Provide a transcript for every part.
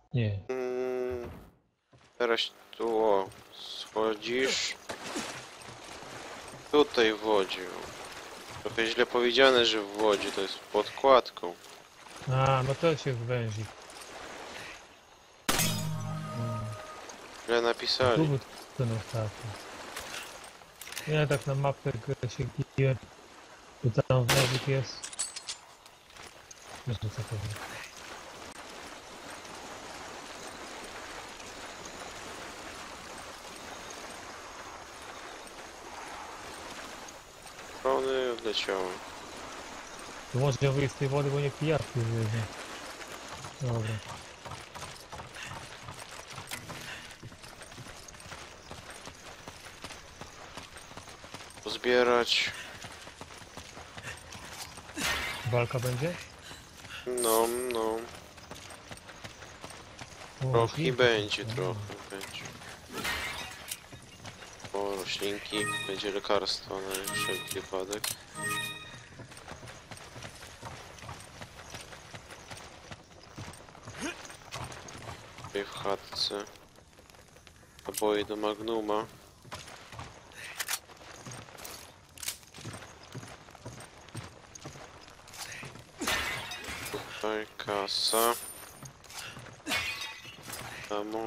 Nie. Teraz tu o, schodzisz. Tutaj w wodzie. Trochę źle powiedziane, że w wodzie, to jest podkładką. A, no to się zwęzi. Źle Tu napisali. był ten ostatni. Ja tak na mapę się giję. Tu tam wężyk jest. Jeszcze co powiem. One odleciały. Tu można wyjść z tej wody, bo nie pijawki zjedzie. Dobra. Pozbierać. Walka będzie? No. O, Trochę roślinki. będzie, trochę będzie. O, roślinki. Będzie lekarstwo na wszelki wypadek. Tutaj w chatce. Naboje do Magnuma. Tutaj kasa. Tamo.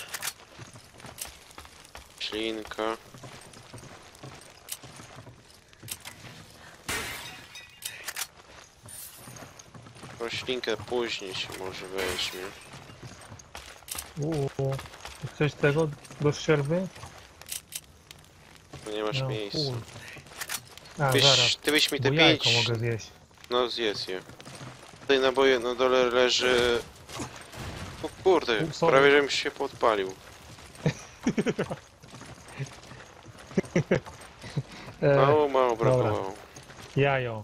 Ślinka. Roślinkę później się może weźmie. Coś tego do szczerby? Bo nie masz No, miejsca. A, zaraz. Ty byś mi Bo te jajko 5. mogę zjeść. No zjedz je. Tutaj naboje na dole leży. O kurde, Sorry. prawie żebym się podpalił. Mało brakowało. Jajo.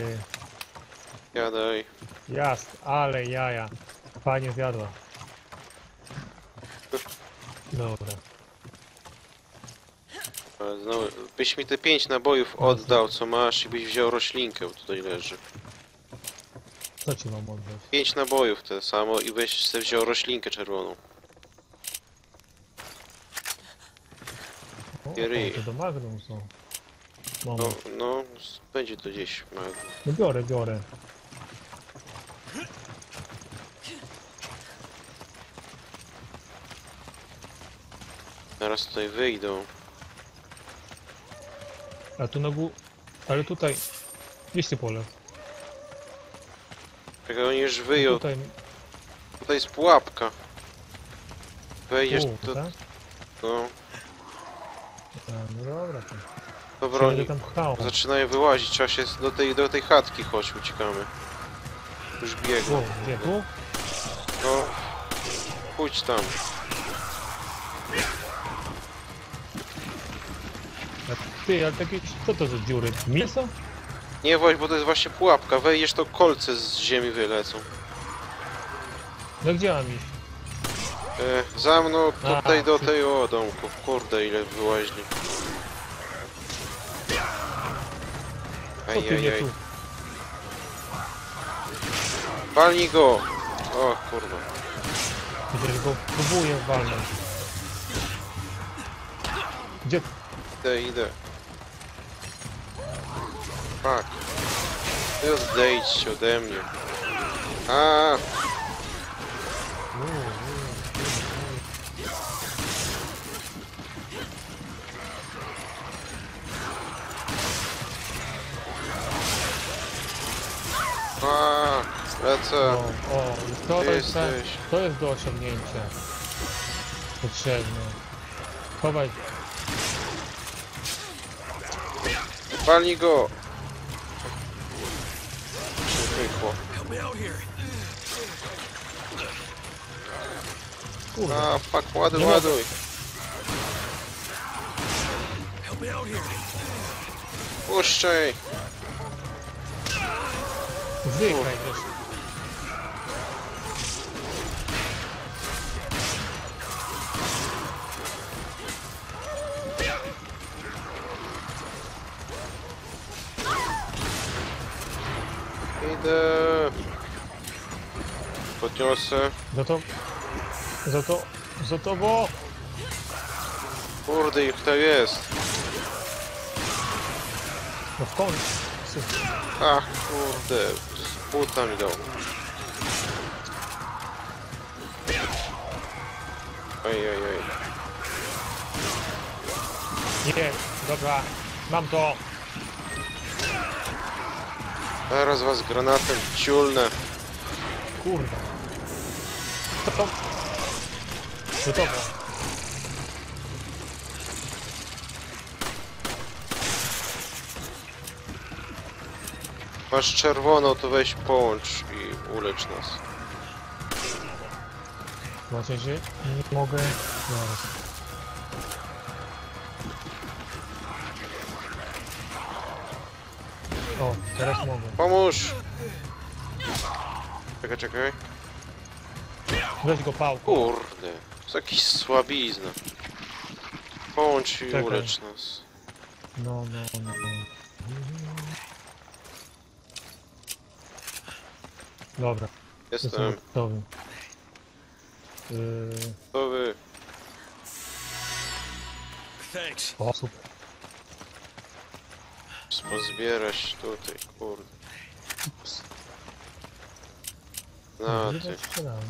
Jadaj. Jasne, ale jaja. Fajnie zjadła. Dobra. Znowu, byś mi te 5 nabojów oddał, co masz, i byś wziął roślinkę, tutaj leży. Co ci mam oddać? 5 nabojów te samo i byś sobie wziął roślinkę czerwoną. O, Ryj. to do Magnum są. No, Moment. no, będzie to gdzieś. No biorę. Zaraz tutaj wyjdą. A tu na górze. Ale tutaj. Gdzieś ty pole. Jak oni już wyją, Tutaj. tutaj jest pułapka. Wejdziesz, to... Tak? No, No dobra. to Będę broni. tam pchał. Zaczynają wyłazić, trzeba się do tej chatki chodź, uciekamy. Już biegną. Gdzie? Tu? No, pójdź tam. A ty, ale takie. Co to za dziury? Mięso? Nie właź, bo to jest właśnie pułapka. Wejdziesz, to kolce z ziemi wylecą. No gdzie mam iść? Za mną, tutaj do czy- tego domku. Kurde, ile wyłaźli. Co ty nie Ajajaj. tu? Walnij go! O kurwa. Przecież go próbuję walnąć. Gdzie? Idę. Fuck. Ty odejdźcie ode mnie. A. Lecę. O, to Ty jest, jesteś. to jest do osiągnięcia. Potrzebne. Chowaj. Walnij go! Pykło. Kurde. A, fuck, ładuj, Nie ma- ładuj. Puszczaj! Zdychaj też. Idę. Podniosę. No to Za tobą! Kurde, ich to jest. No w końcu. Ach, kurde. Z buta mi dał. Oj. Nie, dobra. Mam to. Zaraz was granatem ciulnę. Kurde. To. Za tobą. Masz czerwoną, to weź połącz i ulecz nas. Znaczy, że nie mogę. Zaraz. O, teraz mogę. Pomóż! Czekaj. Weź go pałką. Kurde. To jest jakiś słabizna. Połącz i Czekaj. ulecz nas. No. Dobra, jestem Jestem gotowy. gotowy. Thanks. O, super. Pozbierać tutaj, kurde. Ups. No Źle ty. strzelałem.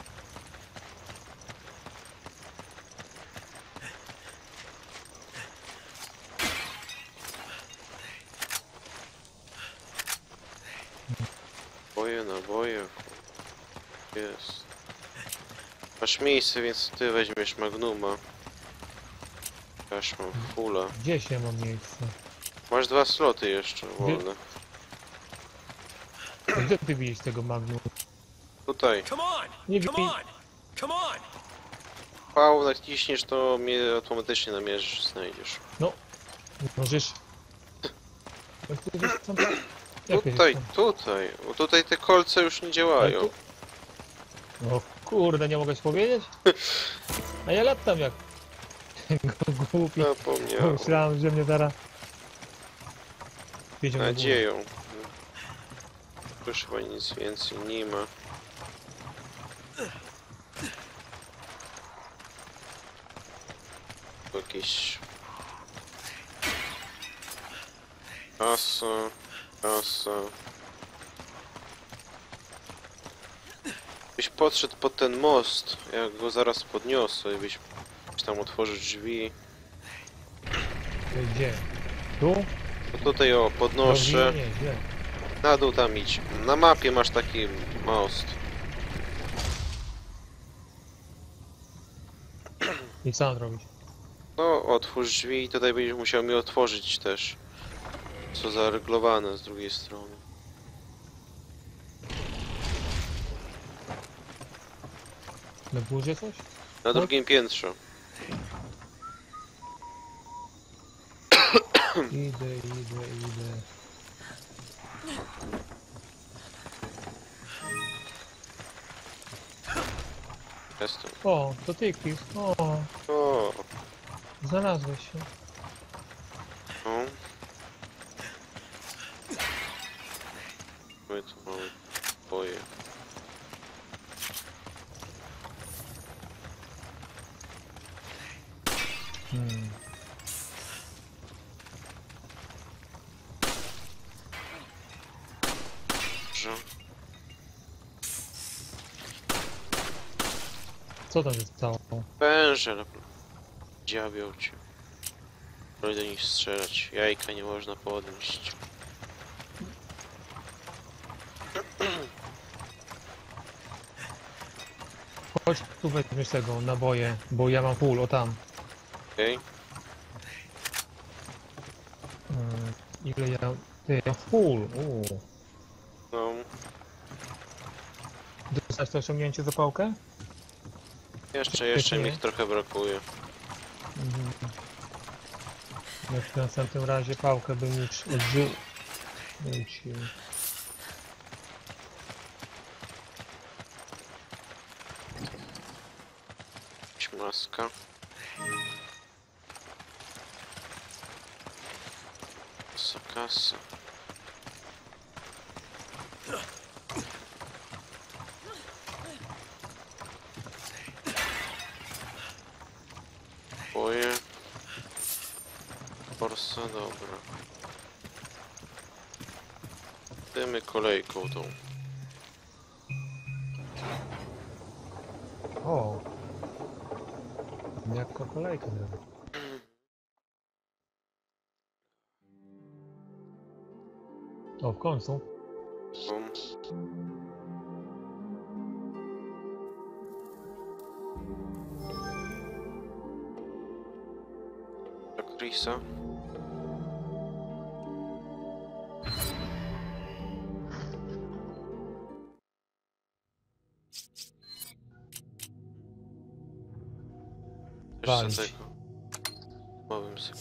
Naboje. Jest. Masz miejsce, więc ty weźmiesz Magnuma. Aż mam fulla. Gdzieś ja mam miejsce? Masz 2 sloty jeszcze wolne. A gdzie ty widzisz tego Magnum? Tutaj. Come on! Nie Come wiem. on! Come on! Pał naciśniesz, to mnie automatycznie namierzysz, znajdziesz. Możesz... Jak ty gdzieś tam... Jak ty Tutaj, gdzieś tutaj. Bo tutaj te kolce już nie działają. tam? O kurde, nie mogłeś powiedzieć? A ja latam jak... Głupi. Zapomniałem. Myślałem, że mnie zaraz... Wiedział na górę. Nadzieją. Już chyba nic więcej nie ma. Tu jakieś... Kasa. Byś podszedł pod ten most, jak go zaraz podniosę, byś tam otworzyć drzwi. Gdzie? Tu? To tutaj o, podnoszę. Nie, gdzie? Na dół tam idź. Na mapie masz taki most. I co mam robić? No, otwórz drzwi i tutaj będziesz musiał mi otworzyć też. Co zareglowane z drugiej strony. Na górze coś? Na drugim piętrze. Idę. Jestem. O, to ty, Chris. O, O, znalazłeś się. no. My tu mamy boje. Dobrze. Co tam się stało? Węże, no. Dziabią cię. Próbuj do nich strzelać. Jajka nie można podnieść. Chodź tu weźmiesz tego naboje, bo ja mam full, o tam. Okej? Ile ja... Ty, ja full, No. Dostać to osiągnięcie zapałkę? Jeszcze mi nie. ich trochę brakuje. Jak w następnym razie pałkę bym już odrzucił. Maska. Kasa. naboje. Forsa, dobra. Idziemy kolejką tą. O! Jaka kolejka zrobię. O, w końcu. Bum. Tak, Chrisa. Też Walić. za tego. Małym sobie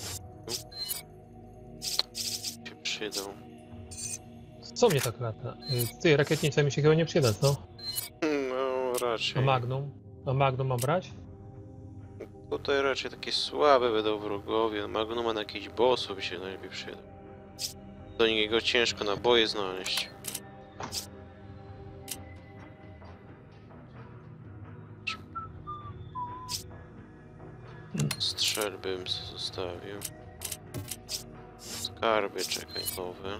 się przydał. Co mnie tak lata? Ty, rakietnica mi się chyba nie przyda, co? No A raczej. Magnum? A Magnum mam brać? Tutaj raczej takie słabe będą wrogowie. Magnuma na jakiś bossów by się najlepiej przydał. Do niego ciężko naboje znaleźć. Strzelby bym sobie zostawił. Skarby, czekaj, nowe.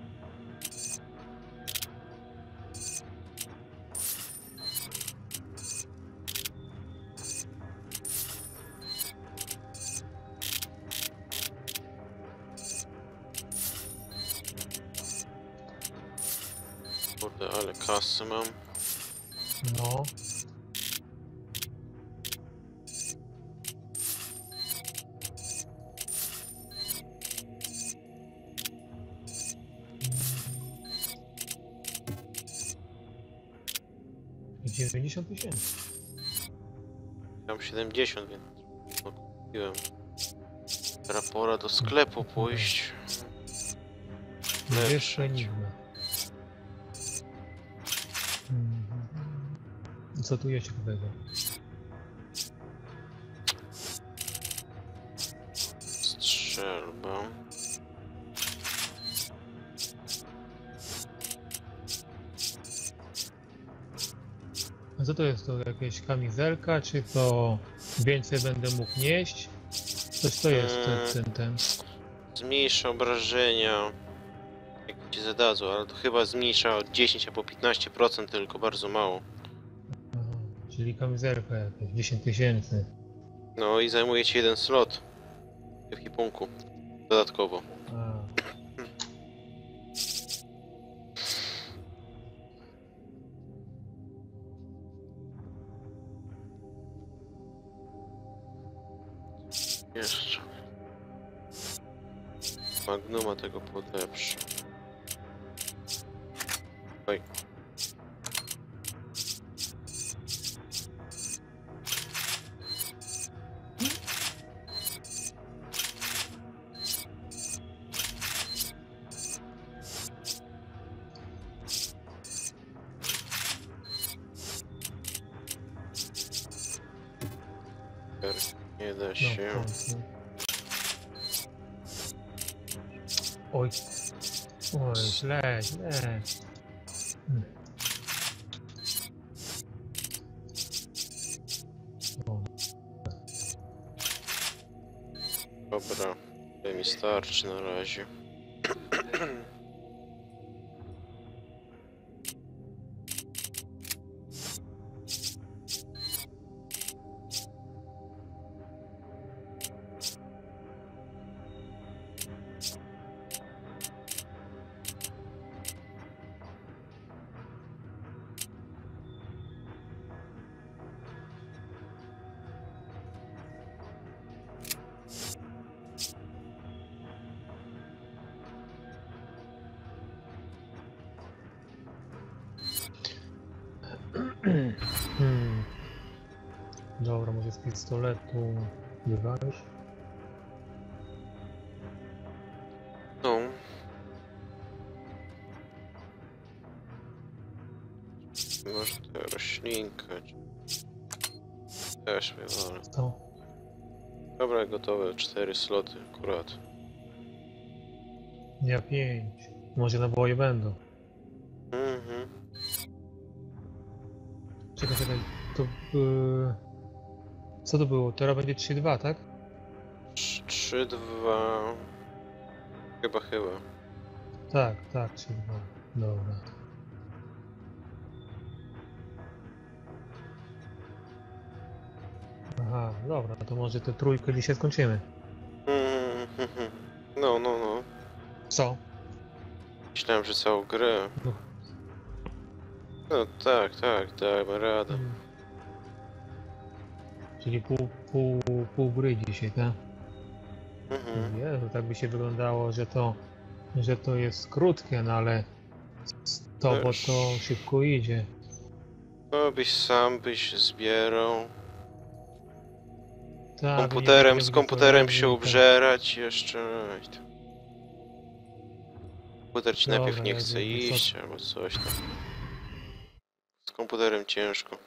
Kurde, ale kasy mam. No. I 90 000. Mam 70, więc no, kupiłem. Teraz pora do sklepu pójść. Wiesz, Lepsze. enigma. Co tu jest ciekawego? Strzelba. A co to jest? To jakaś kamizelka, czy to więcej będę mógł nieść? Coś to jest ten. Zmniejsza obrażenia. Jak ci zadadzą, ale to chyba zmniejsza o 10 albo 15% tylko, bardzo mało. Aha, czyli kamizelka jakaś, 10 000. No i zajmuje ci jeden slot w ekipunku. Dodatkowo. A. Jeszcze. Magnuma tego podlepszy. Oj. Nie da No, w się. końcu. Oj. Oj, źle. O, Dobra, to mi starczy na razie. Dobra, może z pistoletu wywalić? No. Może tę roślinkę. Też wywalę. Co? Dobra, gotowe. 4 sloty akurat. Ja 5. Może naboje będą. Mhm. Czekaj. To... Co to było? Teraz będzie 3-2, tak? 3, 2... Chyba. Tak, tak, 3, 2. Dobra. Aha, dobra, to może tę trójkę dzisiaj skończymy. No. Co? Myślałem, że całą grę. No. No tak, dajmy radę. Czyli pół gry dzisiaj, tak? Jezu, tak by się wyglądało, że to jest krótkie, no ale to, bo Też. to szybko idzie. No byś zbierał. Tak, Z komputerem się ubżerać jeszcze. Komputer ci najpierw Dobra, nie ja chce wiem, co- iść, albo coś tam. Z komputerem ciężko.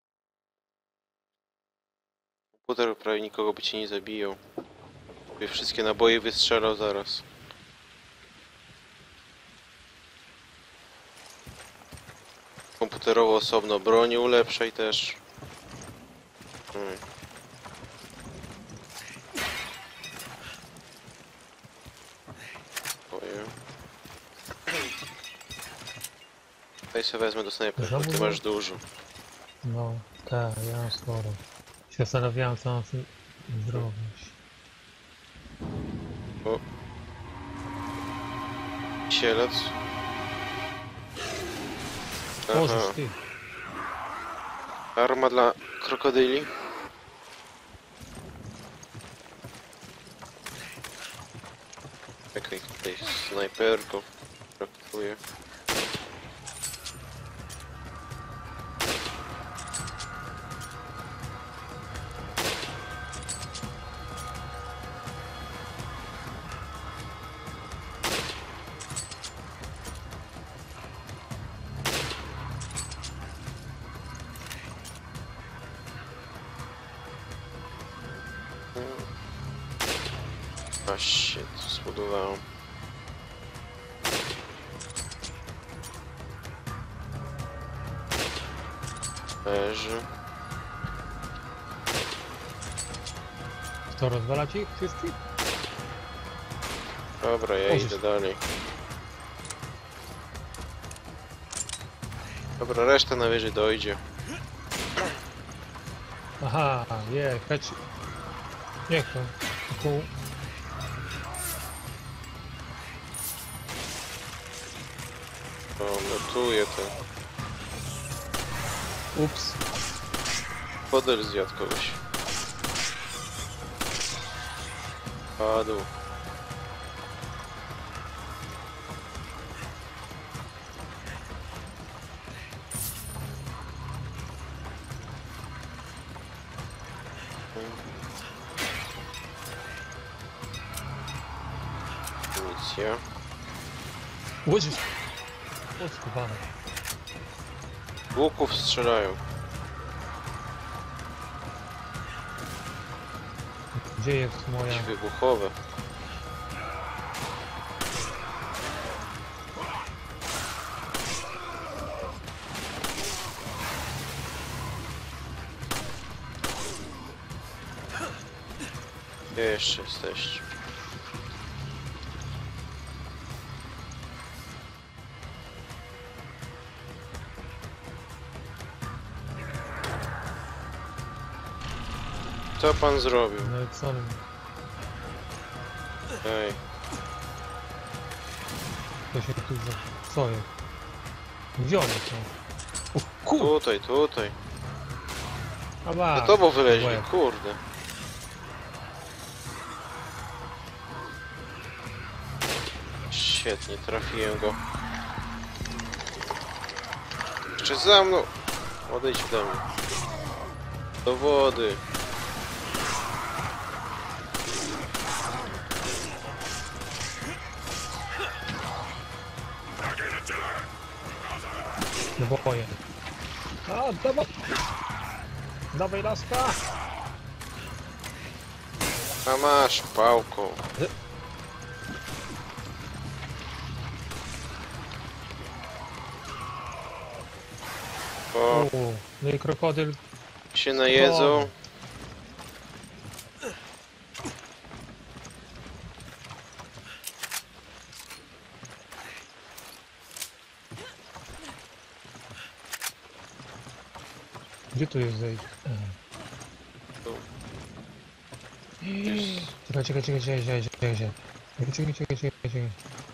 Komputer prawie nikogo by ci nie zabijał. By wszystkie naboje wystrzelał zaraz. Komputerowo osobno broni ulepszaj też. Oje. Tutaj sobie wezmę do snajpera, bo ty masz dużo. No, tak, ja mam sporo. Się zastanawiałem, co mam z tym zrobić. O. Sielec. Boże, Aha. ty. Arma dla krokodyli. Czekaj, tutaj snajperką brakuje. A shit, zbudowałem. Leży. To rozwalać ich wszystkich? Dobra, ja Możesz. idę dalej. Dobra, reszta najwyżej dojdzie. Aha, hecz. Niech to. Tylko O, notuję to. ups. Podel zjadł kogoś. Padł. Amunicja. Łodzisz. Odskubane. Łuków strzelają. Gdzie jest moja... Jakieś wybuchowe. Gdzie jeszcze jesteście? Co pan zrobił? No i co? Ej, To się tu za... Co jest? Gdzie one są? O kur... tutaj. Aba, Za tobą wyleźli, łeb. kurde. Świetnie, trafiłem go. Jeszcze za mną! Odejdź ode mnie. Do wody. No boję. A, dawaj! Dawaj laska! A masz pałką. O, No i krokodyl. się najedzą. Gdzie tu jest zejście? Tu. Czekaj.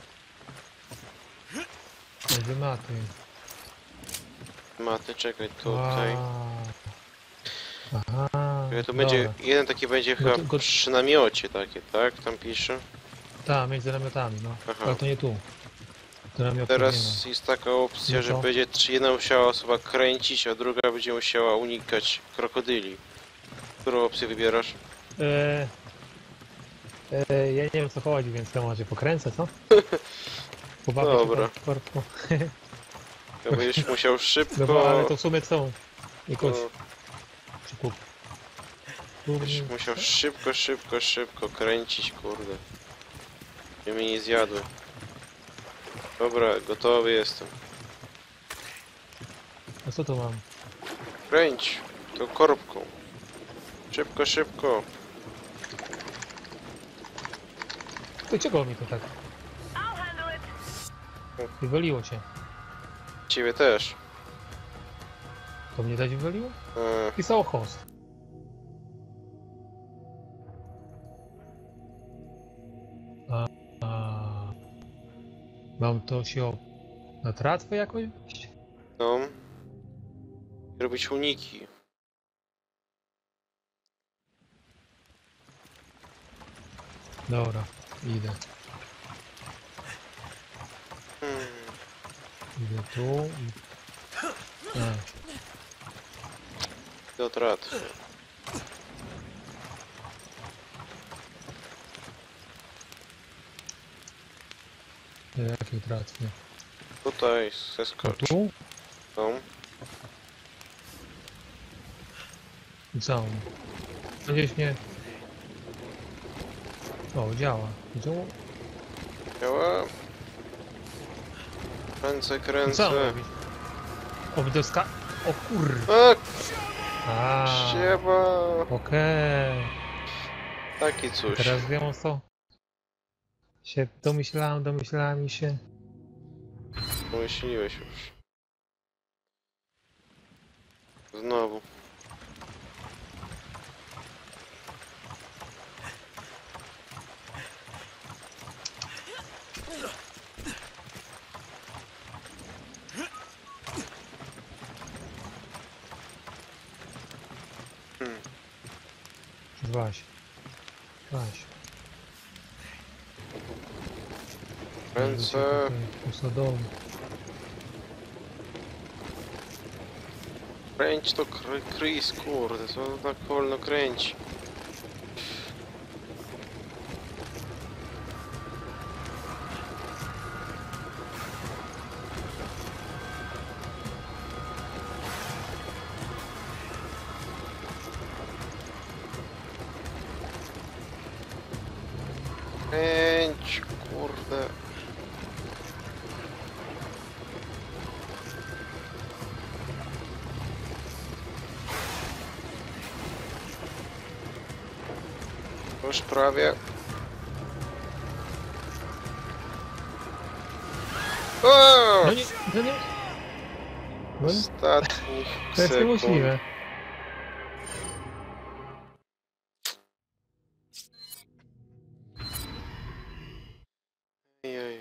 Gdzie maty? Maty, czekaj, tutaj. Aha. Czekaj, tu będzie, dobra. jeden taki będzie chyba to- przy namiocie takie, tak? Tam pisze. Tak, między namiotami, no. Aha. Ale to nie tu. To namiotów nie Teraz jest taka opcja, No że to? będzie jedna musiała osoba kręcić, a druga będzie musiała unikać krokodyli. Którą opcję wybierasz? ma. Ja nie wiem co chodzi, więc ja może pokręcę, co? Pobawię się Dobra. po- To będziesz musiał szybko... Dobra, ale to w sumie co? Jakoś... No, Czy kup? będziesz musiał szybko kręcić, kurde. Żeby mnie nie zjadły. Dobra, gotowy jestem. A co to mam? Kręć! To korbką. Szybko. To czego mi to tak? Wywaliło cię. Ciebie też. To mnie dać wywaliło? Eee, Pisało host. A. Mam to się na tratwę jakoś? no. Robić uniki. Dobra, idę. Hmm. Idę tu i... A, Do tratwy. do jakiej tratwy? Tutaj A zeskocz. tu? No. I całą. Gdzieś nie... O, działa. Działa? Działa. Kręcę, Co kręcę. robić? O, deska... O kur... A, A, siema. okej. Taki coś. Teraz wiem o co. Się domyślałem i się... Pomyśliłeś już. Znowu. Złaś. Złaś. Kręcę. Usadowy. Kręć to Chris, kurde, co on tak wolno kręci. Kręć, kurde. Już prawie. O! No nie, no nie. No nie, Ostatnich to jest sekund. niemożliwe. Ojej.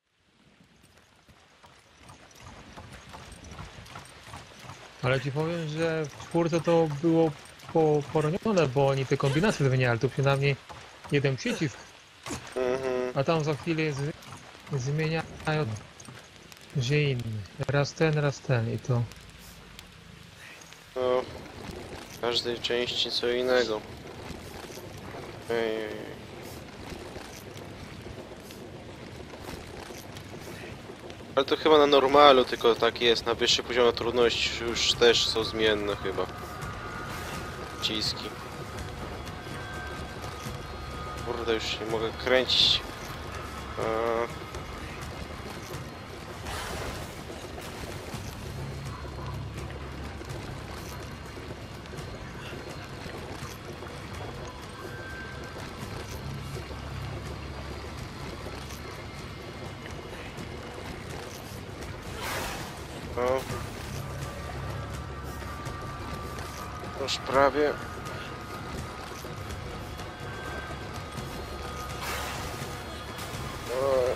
Ale ci powiem, że w czwórce to było poronione, bo oni te kombinacje zmieniali, tu przynajmniej jeden przycisk, Mhm. a tam za chwilę zmieniają, że inny. Raz ten i to. No, w każdej części co innego. Ojej. Ale to chyba na normalu tylko tak jest, na wyższych poziomach trudności już też są zmienne chyba. Ciski. Kurde, już nie mogę kręcić. A... O. Już prawie. O.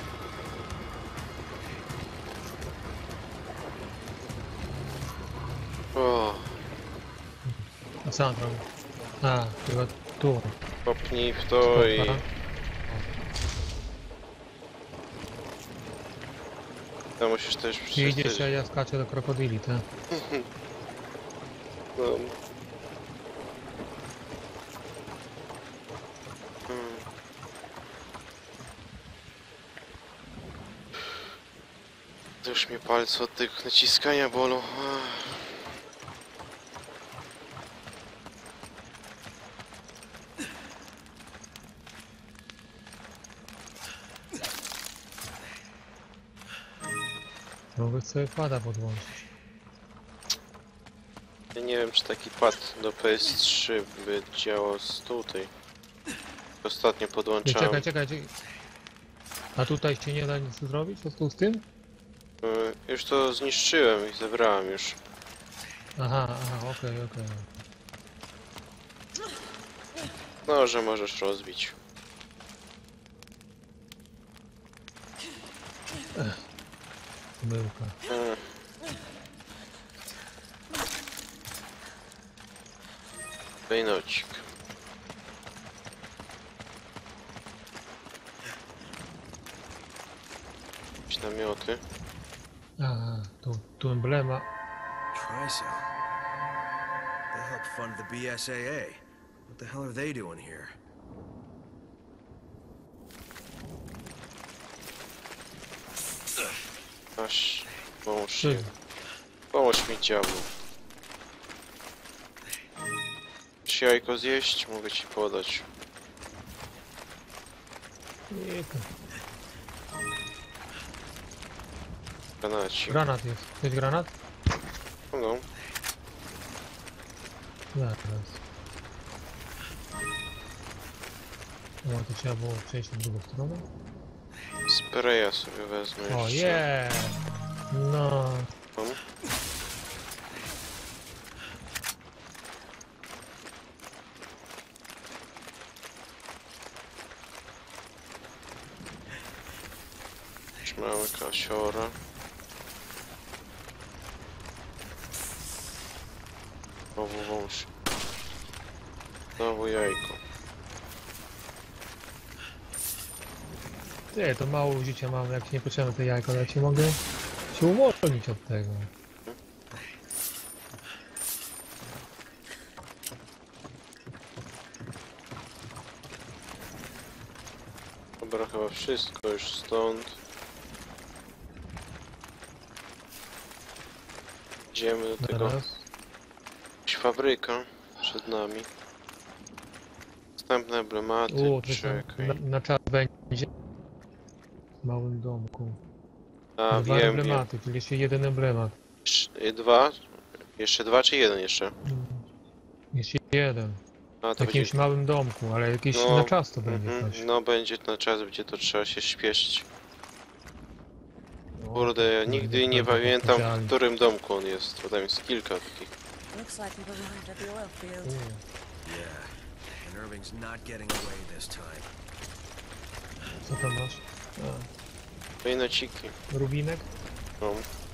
O, A co on robi? A, chyba tu. kopnij w to i... Stopa. To musisz też Ty idziesz, a ja skaczę do krokodyli, tak? No. Hmm. To już mnie palce od tego naciskania bolą. Mogę sobie pada podłączyć. Ja nie wiem, czy taki pad do PS3 by działał z tutaj. Ostatnio Nie, podłączałem. czekaj. A tutaj się nie da nic zrobić? Co tu z tym? Już to zniszczyłem i zebrałem już. Aha, okej. No, że możesz rozbić. Myłka. Klejnocik. Jakieś namioty. Aha, tu emblema. Tricell. They helped fund the BSAA. What the hell are they doing here? Aż pomóż Ty, mi. Pomóż mi, diablu. Chcesz jajko zjeść? Mogę ci podać. nie, Granacik. granat jest. Chcesz granat? No. Zaraz. No to trzeba było przejść na drugą stronę. Spraya sobie wezmę jeszcze. O, no. Mam. Już mamy kasiora. Znowu wąż. Znowu jajko. Ty, to mało życia mam, jak się nie potrzebne te jajko, ale ja ci mogę się uwolnić od tego. Dobra, chyba wszystko już stąd. Idziemy do tego. Zaraz. Jakaś fabryka przed nami. Następne emblematy, To czekaj. na czas będzie w małym domku. A, Dwa wiem. emblematy, czyli jeszcze jeden emblemat. Dwa? Jeszcze dwa czy jeden jeszcze? Jeszcze jeden. A, W to jakimś będzie... małym domku, ale jakiś No, na czas to będzie coś. No będzie na czas, będzie to trzeba się śpieszyć. No, Kurde, ja to nigdy będzie nie prawda pamiętam, w odpowiedzialny. którym domku on jest, bo tam jest kilka takich. Looks like we've arrived at the oil field. Yeah. And Irving's not getting away this time. Co tam masz? Klejnociki. Rubinek? No.